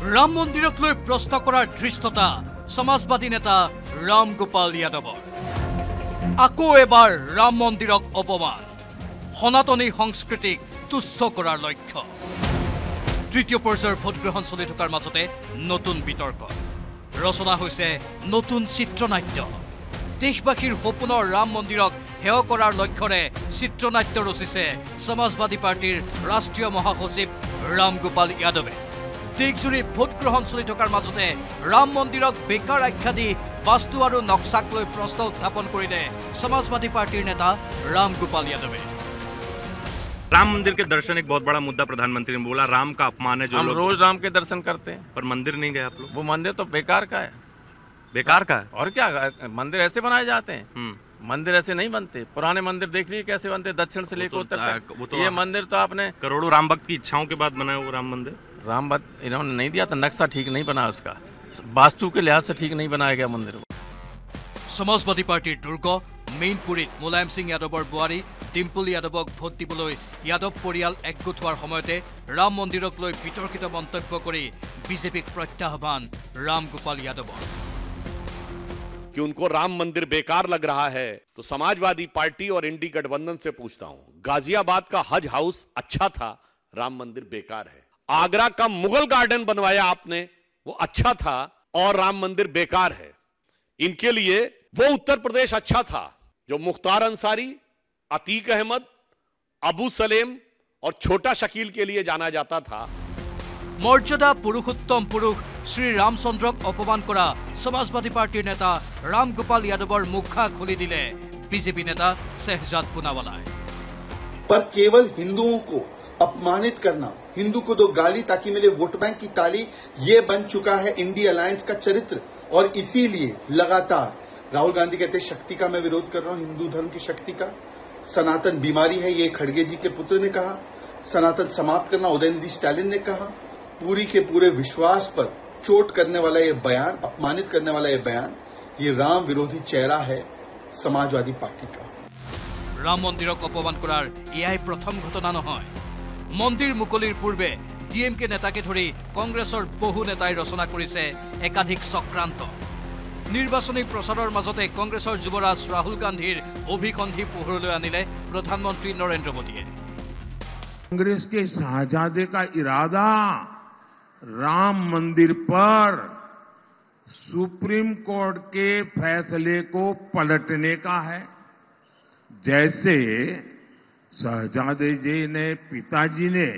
राम मंदिरक লৈ प्रश्न करार धृष्टता समाजवादी नेता राम गोपाल यादवर। आको एबार राम मंदिरक अपमान, सनातनी संस्कृतिक तुच्छ करार लक्ष्य। तृतीय पर्यायर भोटग्रहण चलि थकार মাজতে नतुन बितर्क रचना হৈছে नतुन चित्रनाट्य। देशवासीर सपनर राम मंदिरक हेय करार लक्ष्यरे चित्रनाट्य रचिছে समाजवादी पार्टीर राष्ट्रीय महासचिव राम गोपाल यादवे। देशजुरी भोटग्रहण चलि थकार মাজতে राम मंदिरक बेकार आख्या दी वास्तु और नक्शाक লৈ प्रश्न उत्थापन करिले समाजवादी पार्टीर नेता राम गोपाल यादवे। राम मंदिर के दर्शन एक बहुत बड़ा मुद्दा प्रधानमंत्री ने बोला, राम का अपमान है। जो हम रोज राम के दर्शन करते हैं, पर मंदिर नहीं गए आप लोग। वो मंदिर तो बेकार का है। बेकार का है और क्या? मंदिर ऐसे बनाए जाते हैं? मंदिर ऐसे नहीं बनते। पुराने मंदिर देख लीजिए कैसे बनते, दक्षिण से लेकर उत्तर तक। ये मंदिर तो आपने करोड़ों राम भक्त की इच्छाओं के बाद बनाया वो राम मंदिर। राम भक्त इन्होंने नहीं दिया था, नक्शा ठीक नहीं बना, उसका वास्तु के लिहाज से ठीक नहीं बनाया गया मंदिर को। समाजवादी पार्टीर दुर्ग मेइनपुरीत मुलायम सिंह यादवर बुआरी डिम्पल यादवक भोट दिबलै यादव परियाल एकगोट होवार समयते राम मंदिरक লৈ বিতর্কিত মন্তব্য কৰি बीजेपीक प्रत्याह्वान राम गोपाल यादवर। कि उनको राम मंदिर बेकार लग रहा है तो समाजवादी पार्टी और इंडी गठबंधन से पूछता हूं, गाजियाबाद का हज हाउस अच्छा था, राम मंदिर बेकार है। आगरा का मुगल गार्डन बनवाया आपने, वो अच्छा था और राम मंदिर बेकार है। इनके लिए वो उत्तर प्रदेश अच्छा था जो मुख्तार अंसारी, अतीक अहमद, अबू सलेम और छोटा शकील के लिए जाना जाता था। मर्यादा पुरुषोत्तम पुरुष श्री रामचंद्रक अपमान करा समाजवादी पार्टीर नेता राम गोपाल यादवर मुखा खुली दिले बीजेपी नेता शहजाद पूनावाला। पर केवल हिंदुओं को अपमानित करना, हिंदू को दो गाली ताकि मिले वोट बैंक की ताली, ये बन चुका है इंडी अलायंस का चरित्र। और इसीलिए लगातार राहुल गांधी कहते शक्ति का मैं विरोध कर रहा हूं, हिंदू धर्म की शक्ति का। सनातन बीमारी है, ये खड़गे जी के पुत्र ने कहा। सनातन समाप्त करना उदयनिधि स्टालिन ने कहा। पूरी के पूरे विश्वास पर चोट करने वाला ये बयान, अपमानित करने वाला ये बयान, ये राम विरोधी चेहरा है समाजवादी पार्टी का। राम मंदिरक अपमान करार एयाई प्रथम घटना নহয়। मंदिर मुकलिर पूर्वे डीएमके नेताके धरि कांग्रेसर बहु नेताई रचना करिছে एकाधिक चक्रांत। निर्वाचनी प्रचाৰৰ মাজতে कांग्रेसर युवराज राहुल गांधीर अभिसंधि पोहरলৈ आनिले प्रधानमंत्री नरेंद्र मोदीয়ে। कांग्रेस के शाहजादे का इरादा राम मंदिर पर सुप्रीम कोर्ट के फैसले को पलटने का है। जैसे शहजादे जी ने, पिताजी ने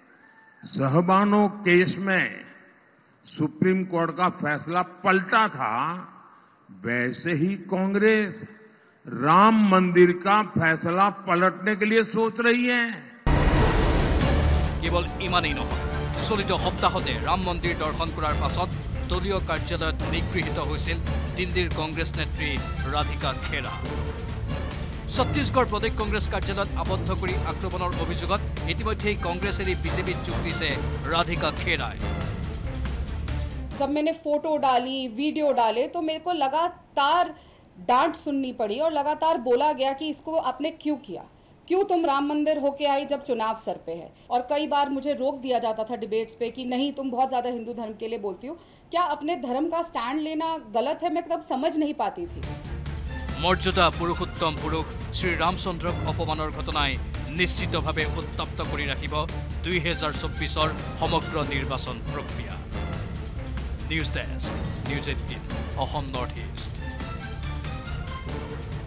सहबानो केस में सुप्रीम कोर्ट का फैसला पलटा था, वैसे ही कांग्रेस राम मंदिर का फैसला पलटने के लिए सोच रही है। केवल इमानेই নহয়, चलित सप्ताहते राम मंदिर दर्शन करार पाছত दलीय कार्यालयत निगृहित হৈছিল दिल्लीर कांग्रेस नेत्री राधिका खेरा। छत्तीसगढ़ प्रदेश कांग्रेस कार्यालयत आबद्ध कर आक्रमणर अभियोगत इतिमध्ये कांग्रेस एरि बीजेपी যোগ দিছে राधिका खेराय। जब मैंने फोटो डाली, वीडियो डाले, तो मेरे को लगातार डांट सुननी पड़ी और लगातार बोला गया कि इसको आपने क्यों किया, क्यों तुम राम मंदिर होके आई जब चुनाव सर पे है। और कई बार मुझे रोक दिया जाता था डिबेट्स पे कि नहीं, तुम बहुत ज्यादा हिंदू धर्म के लिए बोलती हो। क्या अपने धर्म का स्टैंड लेना गलत है? मैं तब समझ नहीं पाती थी। मर्यादा पुरुषोत्तम पुरुष श्री रामचंद्रक अपमानर घटनाय निश्चितभावे उत्तप्त करि राखिब 2024 समग्र निर्वाचन प्रक्रिया। News desk, news 18, Assam North east.